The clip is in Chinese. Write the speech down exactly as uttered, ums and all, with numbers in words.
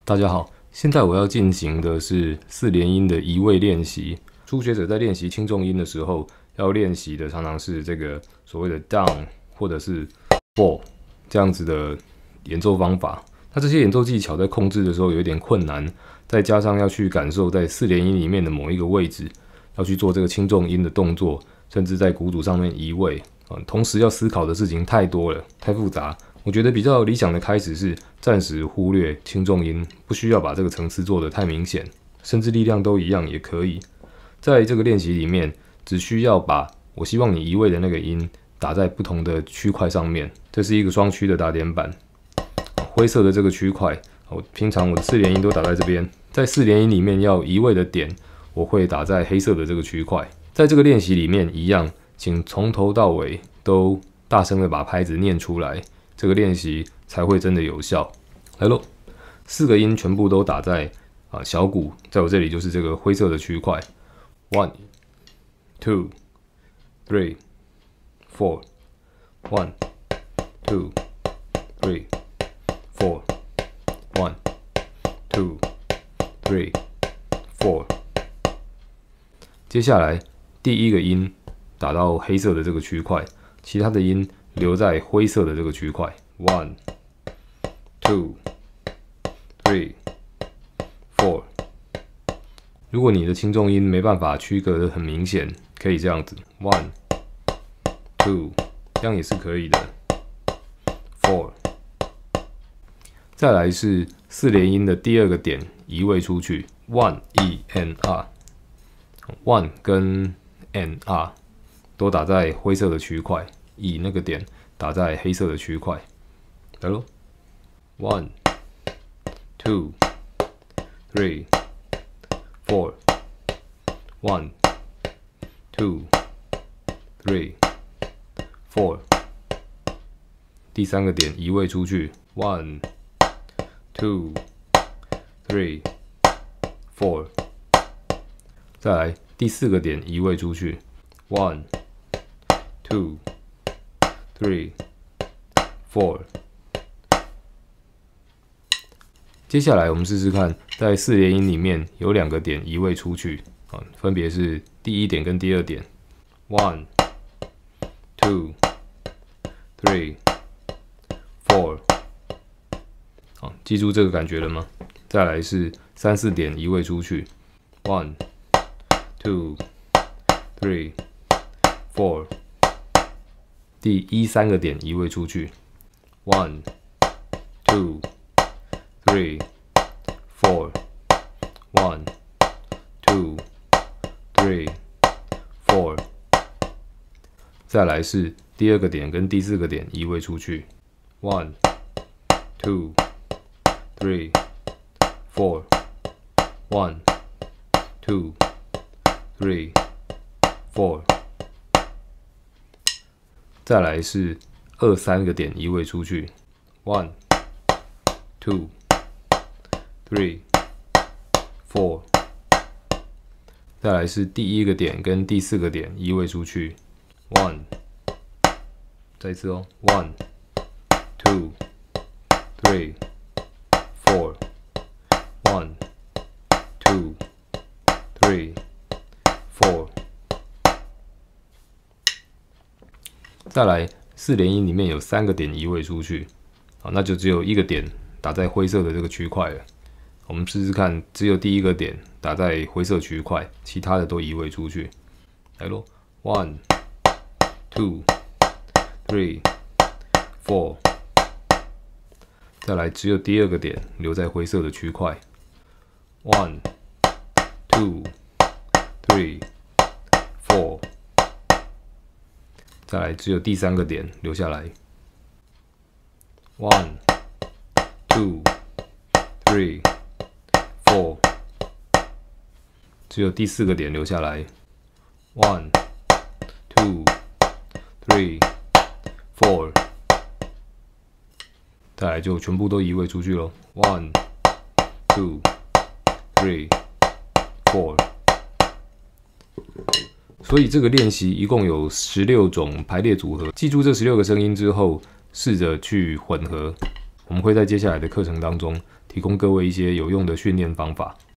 大家好，现在我要进行的是四连音的移位练习。初学者在练习轻重音的时候，要练习的常常是这个所谓的 down 或者是 fall 这样子的演奏方法。那这些演奏技巧在控制的时候有一点困难，再加上要去感受在四连音里面的某一个位置，要去做这个轻重音的动作，甚至在鼓组上面移位，嗯，同时要思考的事情太多了，太复杂。我觉得比较理想的开始是暂时忽略轻重音，不需要把这个层次做得太明显，甚至力量都一样也可以。在这个练习里面，只需要把我希望你移位的那个音打在不同的区块上面。这是一个双区的打点板，灰色的这个区块，我平常我的四连音都打在这边，在四连音里面要移位的点，我会打在黑色的这个区块。在这个练习里面一样，请从头到尾都大声的把拍子念出来。这个练习才会真的有效。来咯，四个音全部都打在啊小鼓，在我这里就是这个灰色的区块。One, two, three, four. One, two, three, four. One, two, three, four. 接下来第一个音打到黑色的这个区块，其他的音留在灰色的这个区块。One, two, three, four. 如果你的轻重音没办法区隔的很明显，可以这样子 ：one, two， 这样也是可以的。four。再来是四连音的第二个点移位出去 ，one e n r。one 跟 n r 都打在灰色的区块。以那个点打在黑色的区块，来咯 ，one, two, three, four, one, two, three, four。第三个点移位出去 ，one, two, three, four。再来第四个点移位出去 ，one, two。three, four。接下来我们试试看，在四连音里面有两个点移位出去啊，分别是第一点跟第二点。One, two, three, four。好，记住这个感觉了吗？再来是三四点移位出去。One, two, three, four。第一三个点移位出去 ，one, two, three, four, one, two, three, four。再来是第二个点跟第四个点移位出去 ，one, two, three, four, one, two, three, four。再来是二三个点移位出去 ，one, two, three, four。再来是第一个点跟第四个点移位出去 ，one。再一次哦 ，one, two, three, four, one, two, three, four。再来，四连音里面有三个点移位出去，好，那就只有一个点打在灰色的这个区块了。我们试试看，只有第一个点打在灰色区块，其他的都移位出去。来咯 ，one, two, three, four。再来，只有第二个点留在灰色的区块。one, two, three, four。再来，只有第三个点留下来。One, two, three, four。只有第四个点留下来。One, two, three, four。再来就全部都移位出去咯。One, two, three, four。所以这个练习一共有十六种排列组合，记住这十六个声音之后，试着去混合。我们会在接下来的课程当中提供各位一些有用的训练方法。